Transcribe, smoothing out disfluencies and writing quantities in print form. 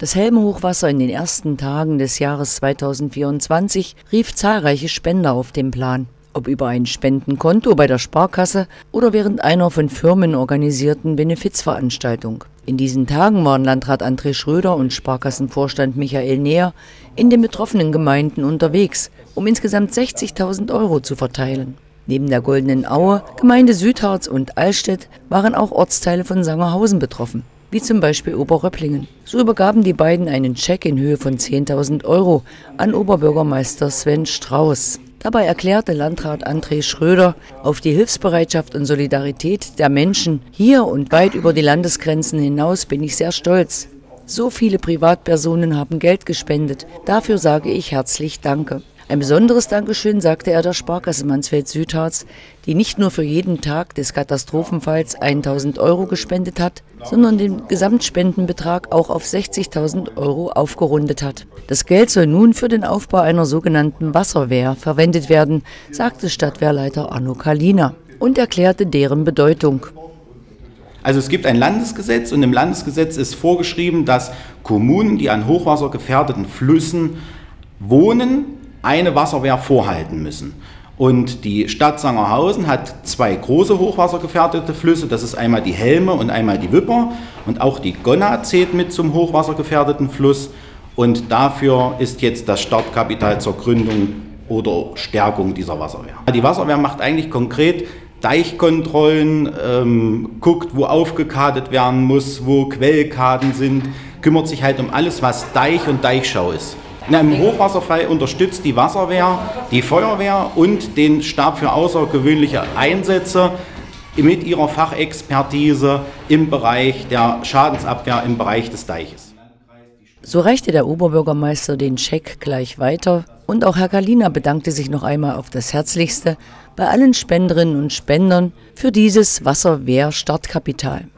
Das Helme-Hochwasser in den ersten Tagen des Jahres 2024 rief zahlreiche Spender auf den Plan. Ob über ein Spendenkonto bei der Sparkasse oder während einer von Firmen organisierten Benefizveranstaltung. In diesen Tagen waren Landrat André Schröder und Sparkassenvorstand Michael Neher in den betroffenen Gemeinden unterwegs, um insgesamt 60.000 € zu verteilen. Neben der Goldenen Aue, Gemeinde Südharz und Allstedt waren auch Ortsteile von Sangerhausen betroffen, wie zum Beispiel Oberröpplingen. So übergaben die beiden einen Scheck in Höhe von 10.000 € an Oberbürgermeister Sven Strauß. Dabei erklärte Landrat André Schröder, auf die Hilfsbereitschaft und Solidarität der Menschen hier und weit über die Landesgrenzen hinaus bin ich sehr stolz. So viele Privatpersonen haben Geld gespendet. Dafür sage ich herzlich Danke. Ein besonderes Dankeschön sagte er der Sparkasse Mansfeld-Südharz, die nicht nur für jeden Tag des Katastrophenfalls 1.000 € gespendet hat, sondern den Gesamtspendenbetrag auch auf 60.000 € aufgerundet hat. Das Geld soll nun für den Aufbau einer sogenannten Wasserwehr verwendet werden, sagte Stadtwehrleiter Arno Kalina und erklärte deren Bedeutung. Also es gibt ein Landesgesetz und im Landesgesetz ist vorgeschrieben, dass Kommunen, die an hochwassergefährdeten Flüssen wohnen, eine Wasserwehr vorhalten müssen. Und die Stadt Sangerhausen hat zwei große hochwassergefährdete Flüsse, das ist einmal die Helme und einmal die Wipper. Und auch die Gonna zählt mit zum hochwassergefährdeten Fluss. Und dafür ist jetzt das Startkapital zur Gründung oder Stärkung dieser Wasserwehr. Die Wasserwehr macht eigentlich konkret Deichkontrollen, guckt, wo aufgekadet werden muss, wo Quellkaden sind, kümmert sich halt um alles, was Deich und Deichschau ist. Im Hochwasserfall unterstützt die Wasserwehr, die Feuerwehr und den Stab für außergewöhnliche Einsätze mit ihrer Fachexpertise im Bereich der Schadensabwehr im Bereich des Deiches. So reichte der Oberbürgermeister den Scheck gleich weiter und auch Herr Kalina bedankte sich noch einmal auf das Herzlichste bei allen Spenderinnen und Spendern für dieses Wasserwehr-Startkapital.